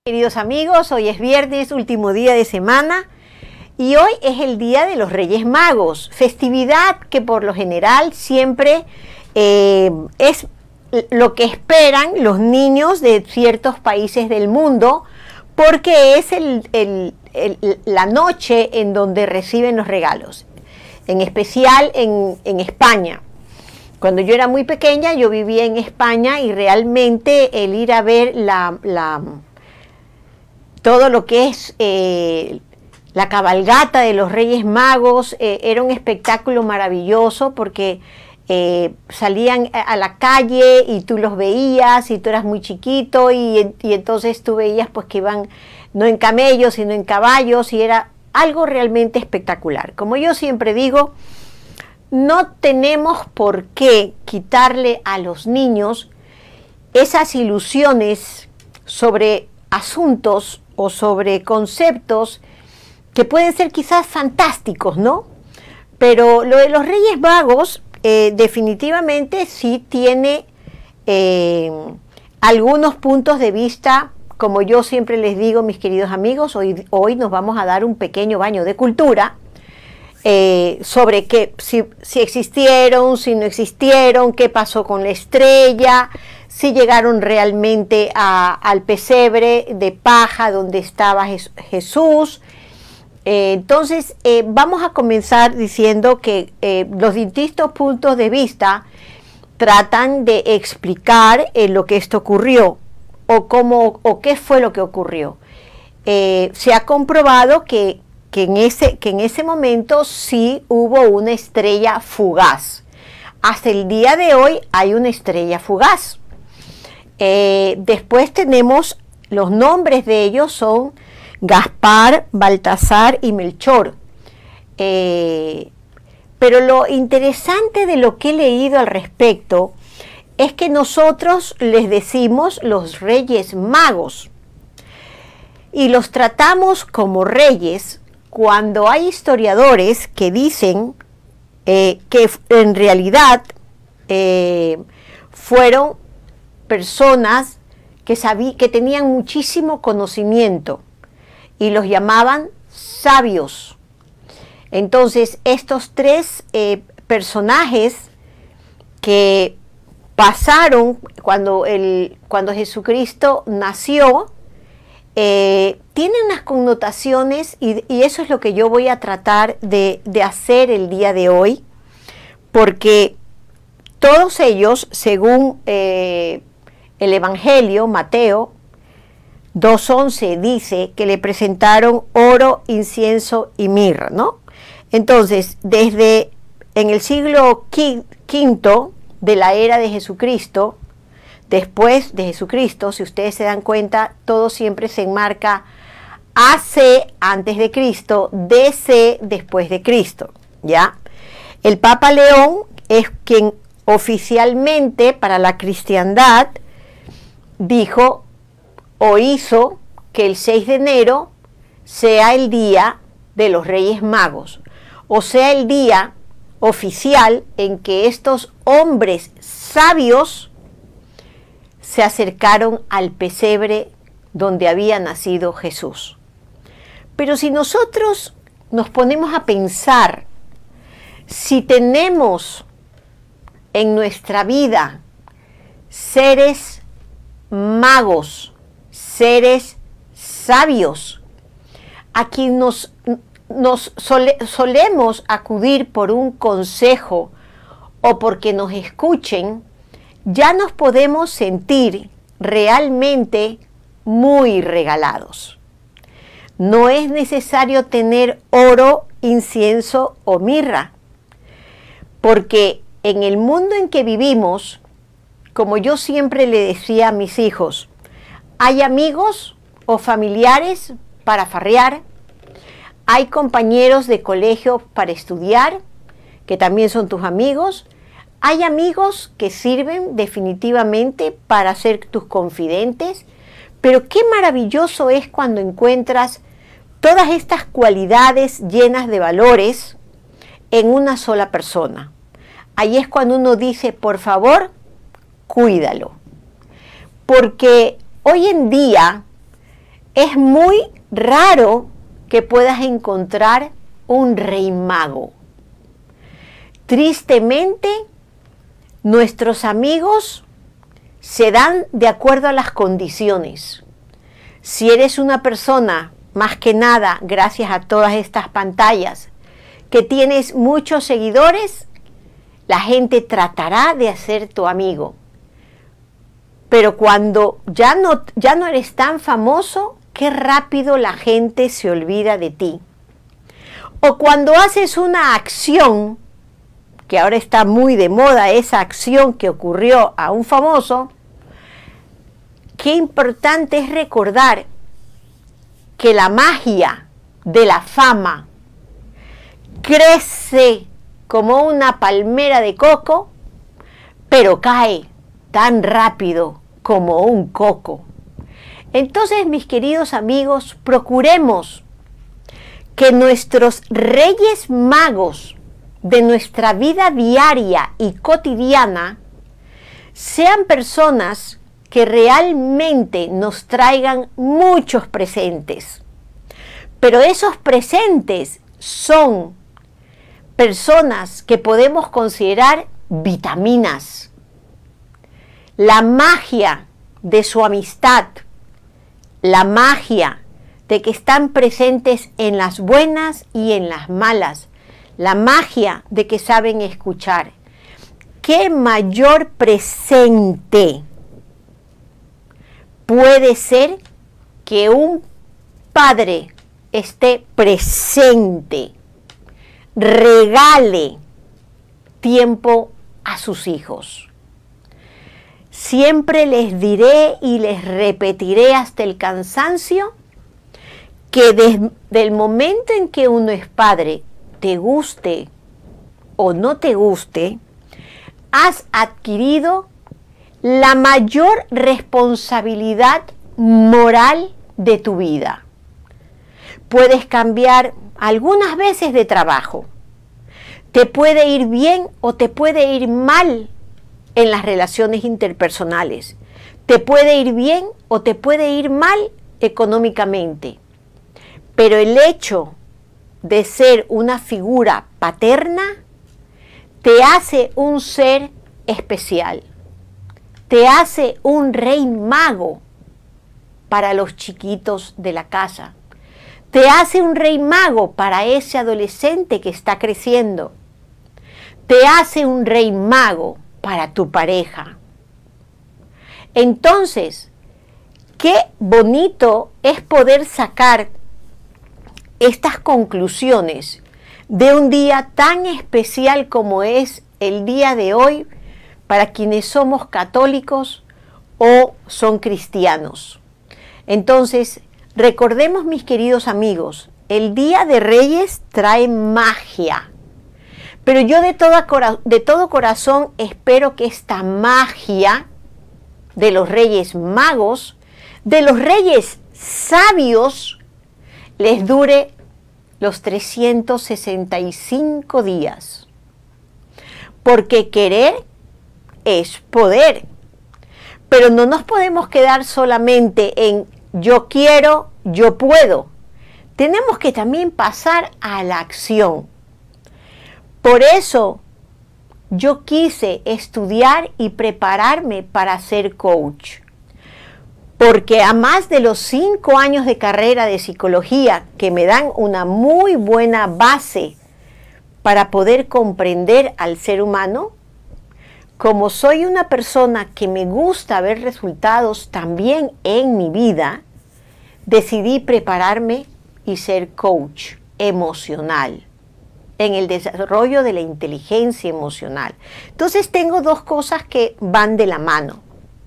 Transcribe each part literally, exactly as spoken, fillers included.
Queridos amigos, hoy es viernes, último día de semana, y hoy es el Día de los Reyes Magos, festividad que por lo general siempre eh, es lo que esperan los niños de ciertos países del mundo, porque es el, el, el, la noche en donde reciben los regalos, en especial en, en España. Cuando yo era muy pequeña, yo vivía en España y realmente el ir a ver la... la todo lo que es eh, la cabalgata de los Reyes Magos eh, era un espectáculo maravilloso porque eh, salían a la calle y tú los veías y tú eras muy chiquito y, y entonces tú veías pues que iban no en camellos sino en caballos y era algo realmente espectacular. Como yo siempre digo, no tenemos por qué quitarle a los niños esas ilusiones sobre asuntos o sobre conceptos que pueden ser quizás fantásticos, ¿no? Pero lo de los Reyes Magos eh, definitivamente sí tiene eh, algunos puntos de vista, como yo siempre les digo, mis queridos amigos, hoy, hoy nos vamos a dar un pequeño baño de cultura eh, sobre qué, si, si existieron, si no existieron, qué pasó con la estrella, si llegaron realmente a, al pesebre de paja donde estaba Jesús. Eh, entonces, eh, vamos a comenzar diciendo que eh, los distintos puntos de vista tratan de explicar eh, lo que esto ocurrió o, cómo, o qué fue lo que ocurrió. Eh, se ha comprobado que, que, en ese, que en ese momento sí hubo una estrella fugaz. Hasta el día de hoy hay una estrella fugaz. Eh, después tenemos los nombres de ellos son Gaspar, Baltasar y Melchor. Eh, pero lo interesante de lo que he leído al respecto es que nosotros les decimos los Reyes Magos y los tratamos como reyes cuando hay historiadores que dicen eh, que en realidad eh, fueron personas que, sabí, que tenían muchísimo conocimiento y los llamaban sabios. Entonces estos tres eh, personajes que pasaron cuando, el, cuando Jesucristo nació eh, tienen unas connotaciones y, y eso es lo que yo voy a tratar de, de hacer el día de hoy, porque todos ellos, según eh, el Evangelio, Mateo dos once dice que le presentaron oro, incienso y mirra, ¿no? Entonces, desde en el siglo quinto de la era de Jesucristo, después de Jesucristo, si ustedes se dan cuenta, todo siempre se enmarca A C antes de Cristo, D C después de Cristo, ¿ya? El Papa León es quien oficialmente para la cristiandad dijo o hizo que el seis de enero sea el día de los Reyes Magos, o sea el día oficial en que estos hombres sabios se acercaron al pesebre donde había nacido Jesús. Pero si nosotros nos ponemos a pensar, si tenemos en nuestra vida seres magos, seres sabios, a quien nos, nos sole, solemos acudir por un consejo o porque nos escuchen, ya nos podemos sentir realmente muy regalados. No es necesario tener oro, incienso o mirra, porque en el mundo en que vivimos, como yo siempre le decía a mis hijos, hay amigos o familiares para farrear, hay compañeros de colegio para estudiar, que también son tus amigos, hay amigos que sirven definitivamente para ser tus confidentes, pero qué maravilloso es cuando encuentras todas estas cualidades llenas de valores en una sola persona. Ahí es cuando uno dice, por favor, cuídalo. Porque hoy en día es muy raro que puedas encontrar un rey mago. Tristemente, nuestros amigos se dan de acuerdo a las condiciones. Si eres una persona, más que nada, gracias a todas estas pantallas, que tienes muchos seguidores, la gente tratará de ser tu amigo. Pero cuando ya no, ya no eres tan famoso, qué rápido la gente se olvida de ti. O cuando haces una acción, que ahora está muy de moda esa acción que ocurrió a un famoso, qué importante es recordar que la magia de la fama crece como una palmera de coco, pero cae tan rápido como un coco. Entonces, mis queridos amigos, procuremos que nuestros reyes magos de nuestra vida diaria y cotidiana sean personas que realmente nos traigan muchos presentes. Pero esos presentes son personas que podemos considerar vitaminas. La magia de su amistad, la magia de que están presentes en las buenas y en las malas, la magia de que saben escuchar. ¿Qué mayor presente puede ser que un padre esté presente, regale tiempo a sus hijos? Siempre les diré y les repetiré hasta el cansancio que desde el momento en que uno es padre, te guste o no te guste, has adquirido la mayor responsabilidad moral de tu vida. Puedes cambiar algunas veces de trabajo. Te puede ir bien o te puede ir mal en las relaciones interpersonales. Te puede ir bien o te puede ir mal económicamente. Pero el hecho de ser una figura paterna te hace un ser especial. Te hace un rey mago para los chiquitos de la casa. Te hace un rey mago para ese adolescente que está creciendo. Te hace un rey mago para tu pareja. Entonces, qué bonito es poder sacar estas conclusiones de un día tan especial como es el día de hoy para quienes somos católicos o son cristianos. Entonces, recordemos, mis queridos amigos, el Día de Reyes trae magia. Pero yo de todo, de todo corazón espero que esta magia de los Reyes Magos, de los Reyes Sabios, les dure los trescientos sesenta y cinco días. Porque querer es poder. Pero no nos podemos quedar solamente en yo quiero, yo puedo. Tenemos que también pasar a la acción. Por eso yo quise estudiar y prepararme para ser coach. Porque a más de los cinco años de carrera de psicología que me dan una muy buena base para poder comprender al ser humano, como soy una persona que me gusta ver resultados también en mi vida, decidí prepararme y ser coach emocional en el desarrollo de la inteligencia emocional. Entonces tengo dos cosas que van de la mano.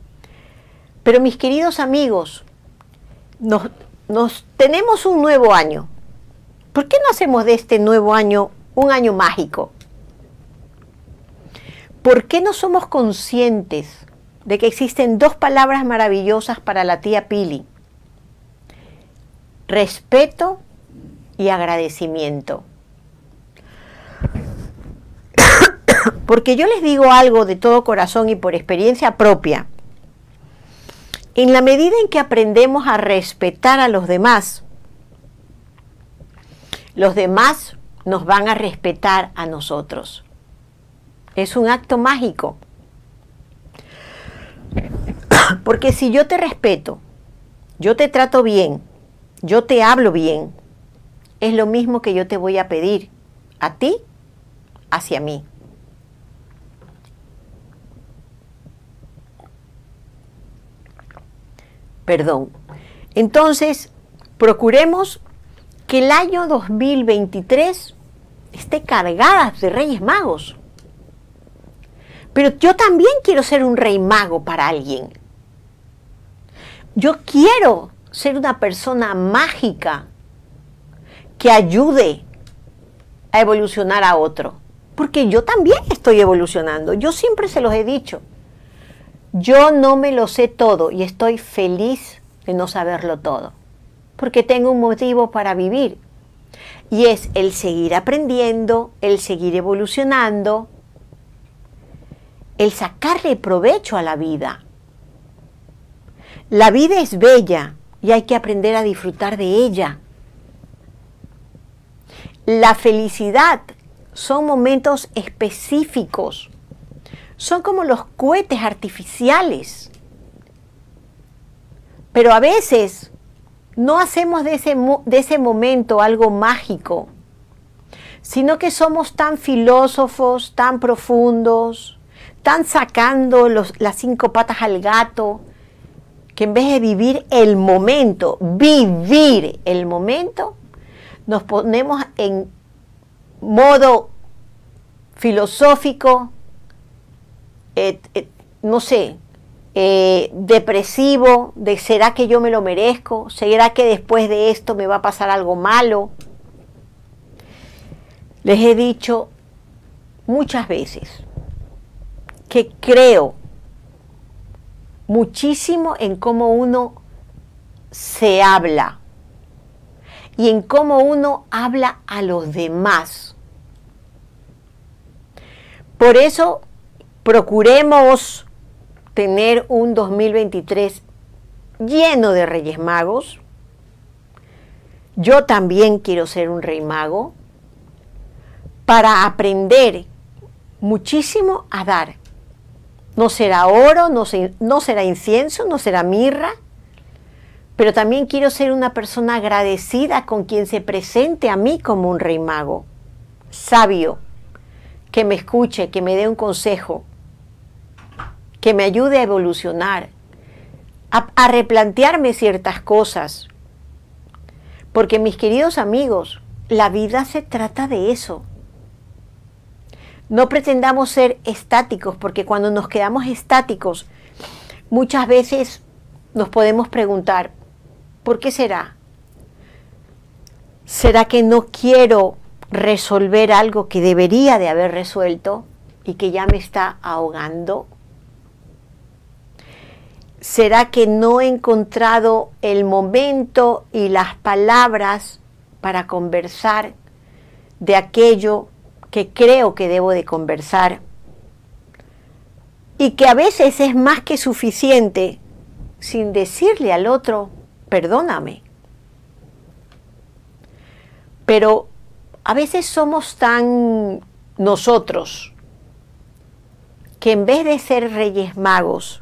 Pero mis queridos amigos, nos, nos tenemos un nuevo año. ¿Por qué no hacemos de este nuevo año un año mágico? ¿Por qué no somos conscientes de que existen dos palabras maravillosas para la tía Pili? Respeto y agradecimiento. Porque yo les digo algo de todo corazón y por experiencia propia. En la medida en que aprendemos a respetar a los demás, los demás nos van a respetar a nosotros. Es un acto mágico. Porque si yo te respeto, yo te trato bien, yo te hablo bien, es lo mismo que yo te voy a pedir a ti hacia mí. Perdón. Entonces, procuremos que el año dos mil veintitrés esté cargada de Reyes Magos. Pero yo también quiero ser un rey mago para alguien. Yo quiero ser una persona mágica que ayude a evolucionar a otro. Porque yo también estoy evolucionando. Yo siempre se los he dicho. Yo no me lo sé todo y estoy feliz de no saberlo todo. Porque tengo un motivo para vivir. Y es el seguir aprendiendo, el seguir evolucionando, el sacarle provecho a la vida. La vida es bella y hay que aprender a disfrutar de ella. La felicidad son momentos específicos. Son como los cohetes artificiales. Pero a veces no hacemos de ese, de ese momento algo mágico, sino que somos tan filósofos, tan profundos, tan sacando los, las cinco patas al gato, que en vez de vivir el momento, vivir el momento, nos ponemos en modo filosófico, eh, eh, no sé, eh, depresivo, de ¿será que yo me lo merezco? ¿Será que después de esto me va a pasar algo malo? Les he dicho muchas veces que creo muchísimo en cómo uno se habla y en cómo uno habla a los demás. Por eso procuremos tener un dos mil veintitrés lleno de Reyes Magos. Yo también quiero ser un rey mago para aprender muchísimo a dar. No será oro, no, se, no será incienso, no será mirra, pero también quiero ser una persona agradecida con quien se presente a mí como un rey mago, sabio, que me escuche, que me dé un consejo, que me ayude a evolucionar, a, a replantearme ciertas cosas. Porque, mis queridos amigos, la vida se trata de eso. No pretendamos ser estáticos, porque cuando nos quedamos estáticos, muchas veces nos podemos preguntar, ¿por qué será? ¿Será que no quiero resolver algo que debería de haber resuelto y que ya me está ahogando? ¿Será que no he encontrado el momento y las palabras para conversar de aquello que creo que debo de conversar? Y que a veces es más que suficiente sin decirle al otro, perdóname. Pero a veces somos tan nosotros que en vez de ser Reyes Magos,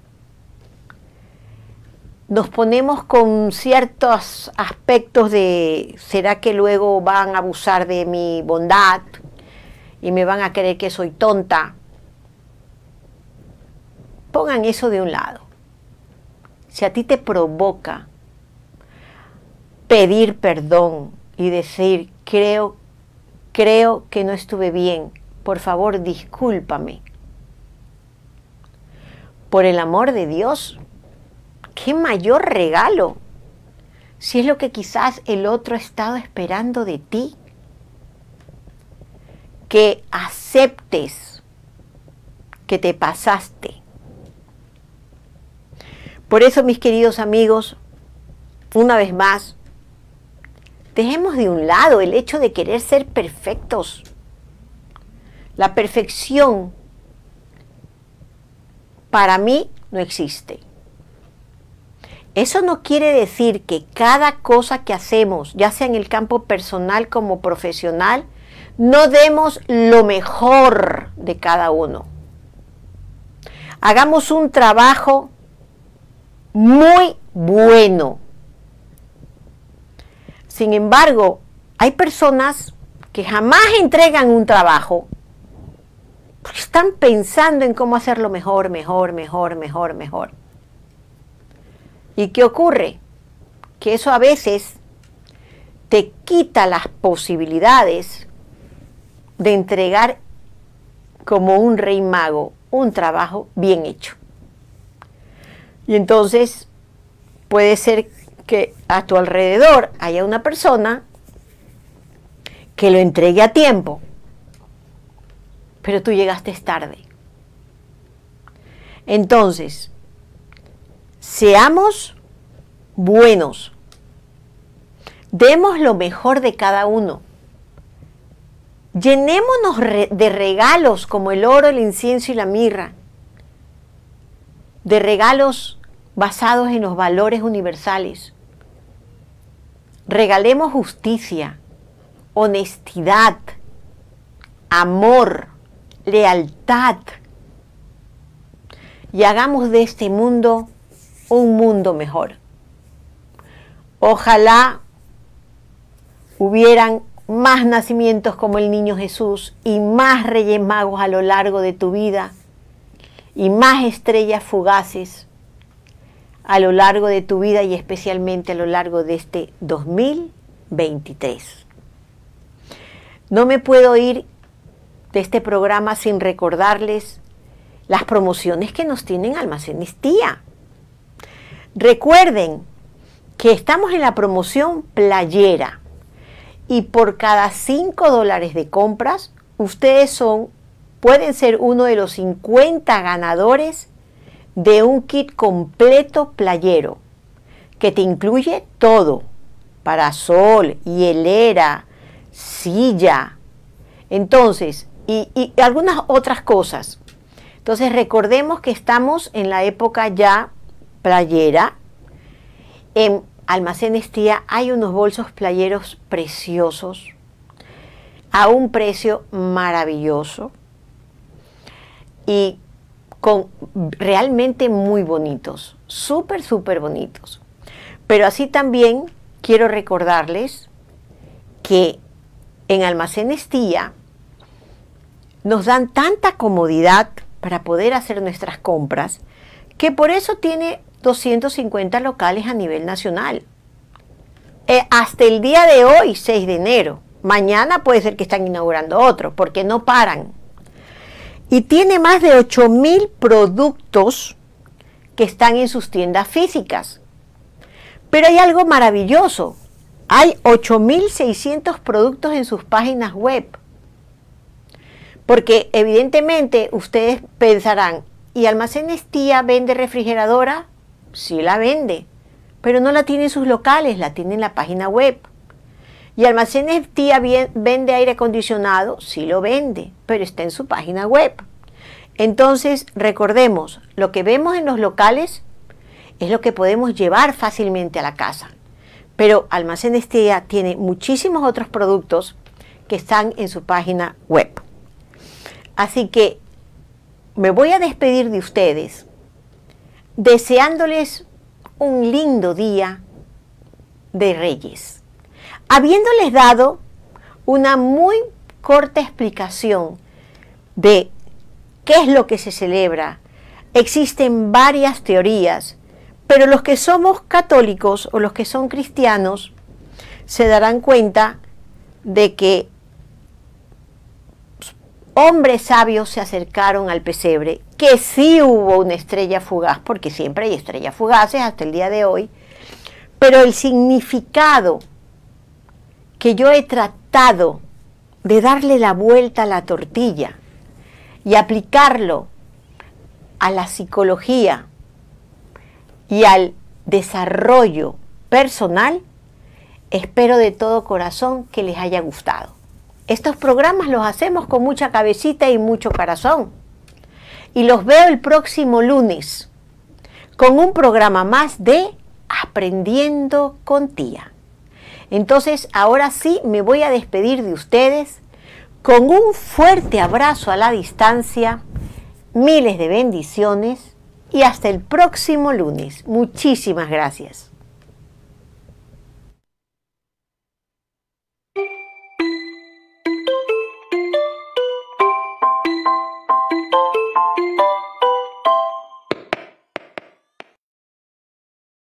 nos ponemos con ciertos aspectos de, ¿será que luego van a abusar de mi bondad y me van a creer que soy tonta? Pongan eso de un lado. Si a ti te provoca pedir perdón y decir, creo, creo que no estuve bien, por favor, discúlpame. Por el amor de Dios, ¿qué mayor regalo? Si es lo que quizás el otro ha estado esperando de ti. Que aceptes que te pasaste. Por eso, mis queridos amigos, una vez más, dejemos de un lado el hecho de querer ser perfectos. La perfección para mí no existe. Eso no quiere decir que cada cosa que hacemos, ya sea en el campo personal como profesional, no demos lo mejor de cada uno. Hagamos un trabajo muy bueno. Sin embargo, hay personas que jamás entregan un trabajo porque están pensando en cómo hacerlo mejor, mejor, mejor, mejor, mejor. ¿Y qué ocurre? Que eso a veces te quita las posibilidades de entregar como un rey mago un trabajo bien hecho. Y entonces puede ser que a tu alrededor haya una persona que lo entregue a tiempo, pero tú llegaste tarde. Entonces, seamos buenos, demos lo mejor de cada uno, llenémonos de regalos como el oro, el incienso y la mirra, de regalos basados en los valores universales. Regalemos justicia, honestidad, amor, lealtad, y hagamos de este mundo un mundo mejor. Ojalá hubieran más nacimientos como el niño Jesús y más Reyes Magos a lo largo de tu vida y más estrellas fugaces a lo largo de tu vida y especialmente a lo largo de este dos mil veintitrés. No me puedo ir de este programa sin recordarles las promociones que nos tienen Almacenes Tía. Recuerden que estamos en la promoción playera y por cada cinco dólares de compras, ustedes son, pueden ser uno de los cincuenta ganadores de un kit completo playero que te incluye todo: parasol, hielera, silla, entonces, y, y algunas otras cosas. Entonces recordemos que estamos en la época ya playera. En Almacenes Tía hay unos bolsos playeros preciosos a un precio maravilloso y con realmente muy bonitos, súper, súper bonitos. Pero así también quiero recordarles que en Almacenes Tía nos dan tanta comodidad para poder hacer nuestras compras, que por eso tiene doscientos cincuenta locales a nivel nacional. Eh, hasta el día de hoy, seis de enero. Mañana puede ser que están inaugurando otro, porque no paran. Y tiene más de ocho mil productos que están en sus tiendas físicas. Pero hay algo maravilloso. Hay ocho mil seiscientos productos en sus páginas web. Porque evidentemente ustedes pensarán, ¿y Almacenes Tía vende refrigeradora? Sí la vende, pero no la tiene en sus locales, la tiene en la página web. ¿Y Almacenes Tía vende aire acondicionado? Sí lo vende, pero está en su página web. Entonces, recordemos, lo que vemos en los locales es lo que podemos llevar fácilmente a la casa. Pero Almacenes Tía tiene muchísimos otros productos que están en su página web. Así que me voy a despedir de ustedes deseándoles un lindo día de Reyes, habiéndoles dado una muy corta explicación de qué es lo que se celebra. Existen varias teorías, pero los que somos católicos o los que son cristianos se darán cuenta de que hombres sabios se acercaron al pesebre, que sí hubo una estrella fugaz, porque siempre hay estrellas fugaces hasta el día de hoy, pero el significado que yo he tratado de darle la vuelta a la tortilla y aplicarlo a la psicología y al desarrollo personal, espero de todo corazón que les haya gustado. Estos programas los hacemos con mucha cabecita y mucho corazón. Y los veo el próximo lunes con un programa más de Aprendiendo con Tía. Entonces, ahora sí me voy a despedir de ustedes con un fuerte abrazo a la distancia, miles de bendiciones y hasta el próximo lunes. Muchísimas gracias.